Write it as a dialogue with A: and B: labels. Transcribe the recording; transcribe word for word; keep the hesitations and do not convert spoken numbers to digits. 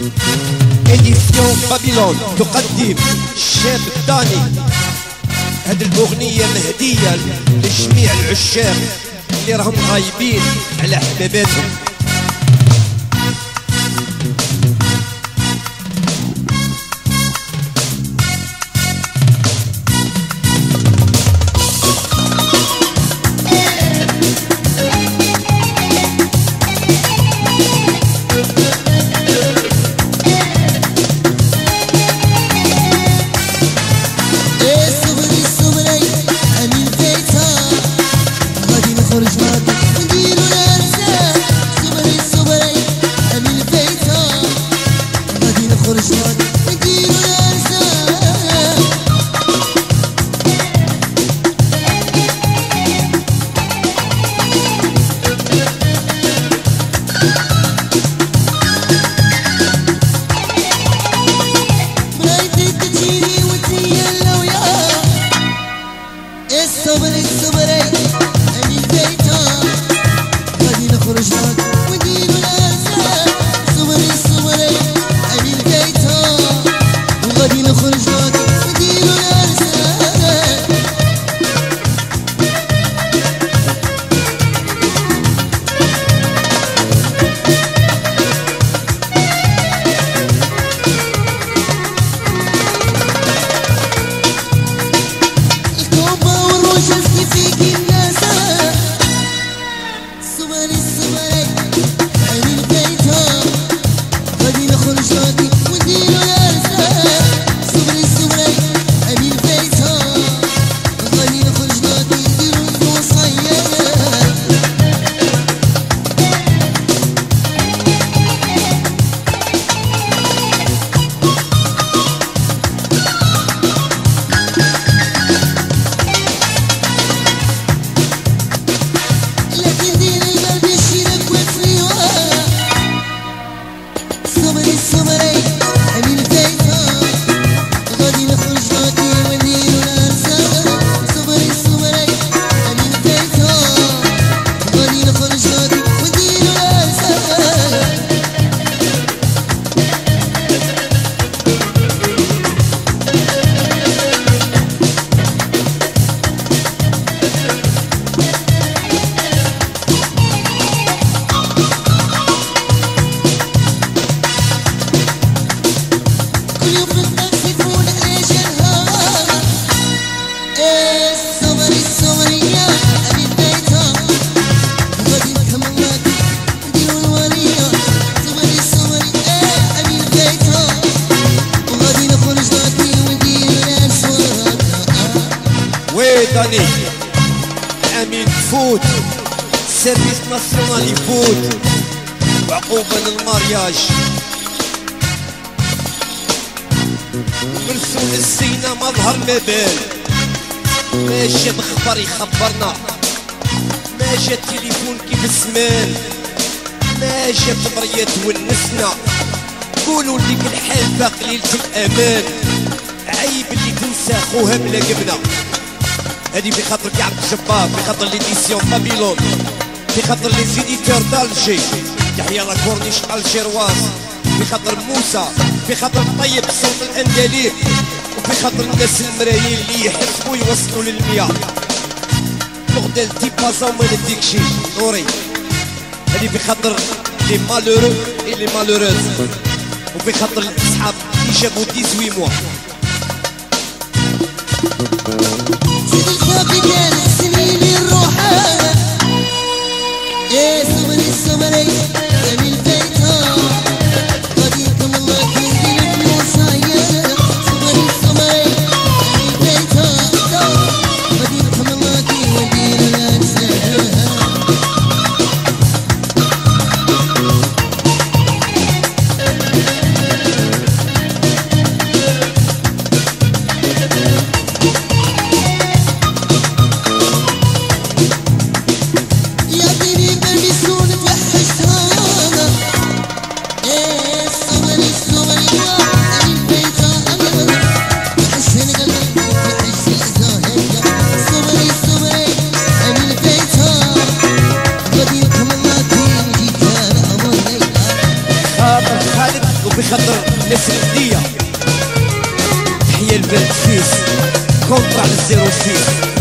A: إديسيون بابيلون تقدم الشاب الداني. هذه الأغنية مهدية لجميع العشاق اللي راهم غايبين على حباباتهم. داني امين فوت سيرفيس ناسيونال يفوت وعقوبة للمارياج. مرسول السينا مظهر ما بال، ما جا بخبر يخبرنا، ما جا التليفون كيف السمان، ما جا بمرية تونسنا. قولوا لي الحال باقي ليلة الأمان، عيب اللي تنسى خوها بلا قبنا. هادي في خاطرك يا عبد الجبار، في خاطر ليديسيون بابيلون، في خاطر لي زيديتور دالجي، تحيا لا كورنيش الجيرواز، في خاطر موسى، في خاطر طيب صوت الاندليب، وفي خاطر الناس المرايين اللي يحسبوا يوصلوا للمية. بغداد تي بازا وما نديك شي نوري. هادي في خاطر لي مالورو اي لي مالوروز، وفي خاطر الاصحاب اللي جابوا ثمانية موا.
B: سيد الخافي كان السنين الروحة يا صبري صبري يا من الفيتا غاديكم الله كيدير الوصايا. صبري صبري يا من الفيتا غاديكم الله كيدير الأنسان.
A: خاطر ناس الهدية. تحية البلد فيس كونتر على الزيرو سيس.